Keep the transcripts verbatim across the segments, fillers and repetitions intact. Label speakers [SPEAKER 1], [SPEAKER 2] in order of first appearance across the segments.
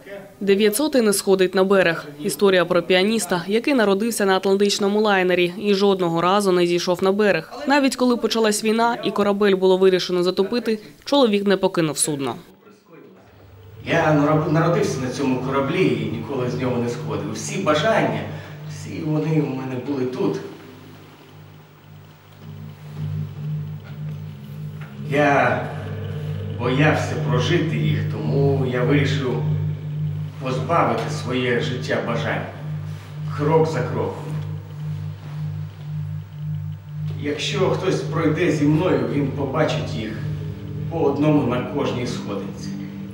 [SPEAKER 1] дев'ятсотий не сходить на берег. Історія про піаніста, який народився на атлантичному лайнері і жодного разу не зійшов на берег. Навіть коли почалась війна і корабель було вирішено затопити, чоловік не покинув судно.
[SPEAKER 2] Я народився на цьому кораблі і ніколи з нього не сходив. Всі бажання, всі вони у мене були тут. Я боявся прожити їх, тому я вирішив позбавити своє життя бажань. Крок за кроком. Якщо хтось пройде зі мною, він побачить їх по одному на кожній сходинці.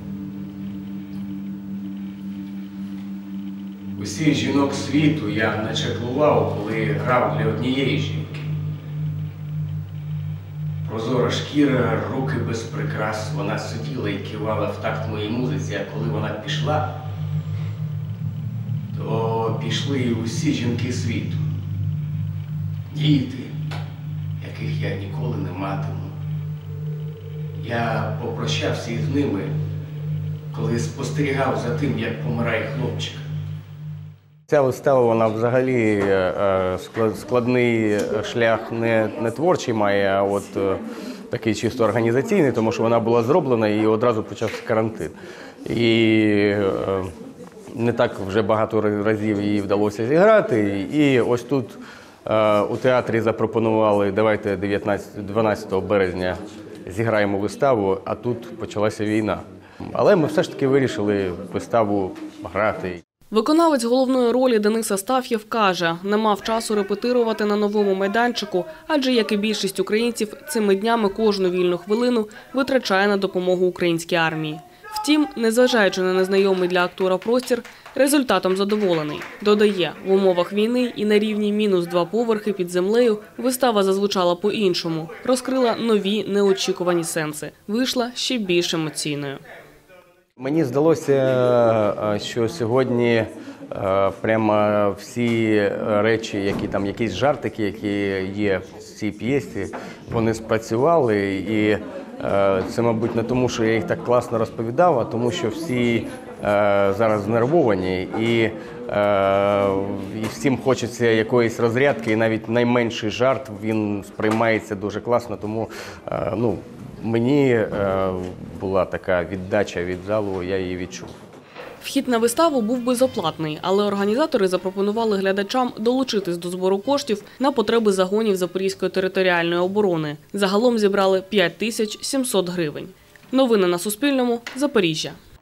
[SPEAKER 2] Усіх жінок світу я начеклував, коли грав для однієї жінки. Прозора шкіра, руки без прикрас, вона сиділа і кивала в такт моїй музиці, а коли вона пішла, то пішли і усі жінки світу. Діти, яких я ніколи не матиму. Я попрощався із ними, коли спостерігав за тим, як помирає хлопчик. Ця вистава, вона взагалі складний шлях не, не творчий має, а от такий чисто організаційний, тому що вона була зроблена і одразу почався карантин. І не так вже багато разів її вдалося зіграти. І ось тут у театрі запропонували, давайте дванадцятого березня зіграємо виставу, а тут почалася війна. Але ми все ж таки вирішили виставу грати.
[SPEAKER 1] Виконавець головної ролі Денис Астаф'єв каже, не мав часу репетирувати на новому майданчику, адже, як і більшість українців, цими днями кожну вільну хвилину витрачає на допомогу українській армії. Втім, незважаючи на незнайомий для актора простір, результатом задоволений. Додає, в умовах війни і на рівні мінус два поверхи під землею вистава зазвучала по-іншому, розкрила нові неочікувані сенси, вийшла ще більш емоційною.
[SPEAKER 2] Мені здалося, що сьогодні прямо всі речі, які там, якісь жартики, які є в цій п'єсі, вони спрацювали. І це, мабуть, не тому, що я їх так класно розповідав, а тому, що всі зараз знервовані і, і всім хочеться якоїсь розрядки, і навіть найменший жарт, він сприймається дуже класно, тому, ну, мені була така віддача від залу, я її відчув.
[SPEAKER 1] Вхід на виставу був безоплатний, але організатори запропонували глядачам долучитись до збору коштів на потреби загонів Запорізької територіальної оборони. Загалом зібрали п'ять тисяч сімсот гривень. Новини на Суспільному. Запоріжжя.